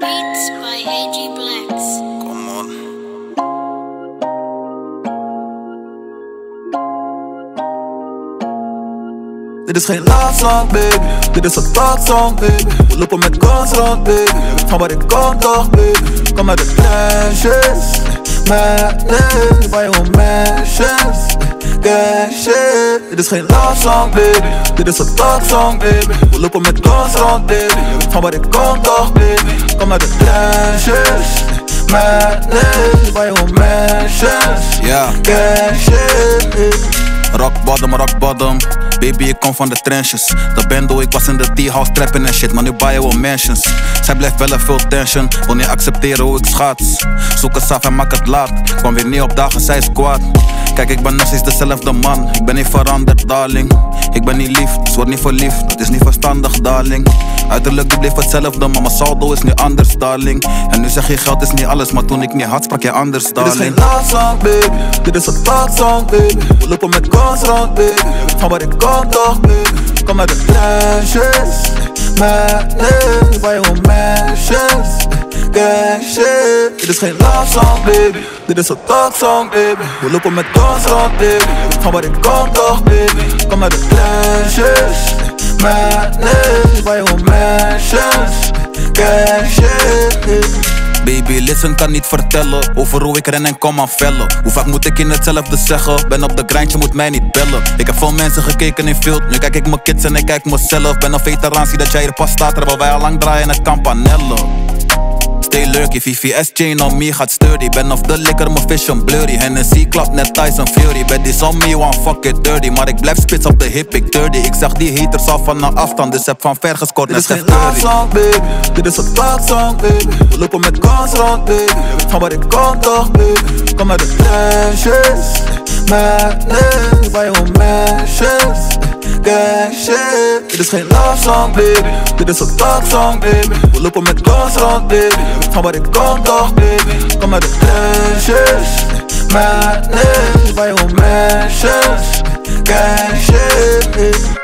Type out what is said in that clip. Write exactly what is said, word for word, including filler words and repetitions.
Beats by A G Blacks. Come on. Dit is geen love song, baby. Dit is een talk song, baby. We lopen met guns rond, baby. Van waar ik kom toch, baby. Kom uit de trenches. Madness, bij jouw mansions. Gang shit. Dit is geen love song, baby. Dit is een talk song, baby. We lopen met guns rond, baby. Van waar ik kom toch, baby. Kom uit de trenches. Madness, bij jouw mansions. Ja. Gang shit. Rock bottom, rock bottom. Baby, ik kom van de trenches. De bando, ik was in de T-house trapping en shit, maar nu bouwen we mansions. Zij blijft wel een veel tension, wil niet accepteren hoe ik schaats. Zoek het af en maak het laat. Kwam weer niet op dagen, zij is kwaad. Kijk, ik ben nog steeds dezelfde man. Ik ben niet veranderd, darling. Ik ben niet lief, dus word niet verliefd. Dat is niet verstandig, darling. Uiterlijk, die bleef hetzelfde, maar mijn saldo is nu anders, darling. En nu zeg je geld is niet alles, maar toen ik niet had, sprak je anders, darling. Dit is geen love song, baby. Dit is een talk song, baby. We lopen met guns rond, baby. Van waar ik kom toch, baby. Kom uit de trenches. Madness, bij jouw mansions. Gang shit. Dit is geen love song, baby. Dit is een talk song, baby. We lopen met guns rond, baby. Van waar ik kom toch, baby. Kom uit de trenches. Madness, bij jouw mansions. Gang shit. Baby, listen, kan niet vertellen over hoe ik ren en kom aan vellen. Hoe vaak moet ik in hetzelfde zeggen? Ben op de grind, je moet mij niet bellen. Ik heb veel mensen gekeken in field. Nu kijk ik mijn kids en ik kijk mezelf. Ben een veteraan, zie dat jij er pas staat, terwijl wij al lang draaien het Campanello. Stay lurky, V V S chain on me gaat sturdy. Ben of de liquor, mijn vision blurry. Hennessy klapt net Tyson Fury. Bet die on me, one fuck it dirty. Maar ik blijf spits op de hip, ik dirty. Ik zag die haters al van een afstand, dus heb van ver gescoord. Dit is geen love song, baby. Dit is een talk song, baby. We lopen met guns rond, baby. Van waar ik kom toch, baby. Kom uit de trenches. Madness, bij jouw mansions. Gang shit. Dit is geen love song, baby. Dit is een talk song, baby. We lopen met guns rond, baby. Van waar ik kom toch, baby. Kom uit de trenches. Madness, bij jouw mansions. Gang shit.